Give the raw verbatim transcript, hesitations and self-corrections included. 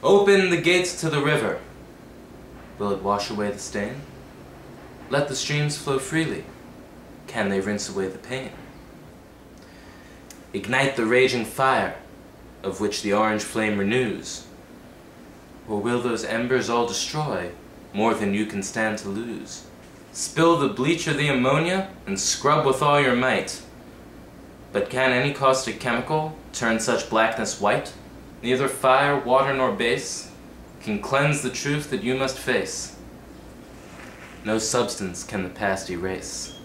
Open the gates to the river. Will it wash away the stain? Let the streams flow freely. Can they rinse away the pain? Ignite the raging fire, of which the orange flame renews. Or will those embers all destroy more than you can stand to lose? Spill the bleach or the ammonia, and scrub with all your might. But can any caustic chemical turn such blackness white? Neither fire, water, nor base can cleanse the truth that you must face. No substance can the past erase.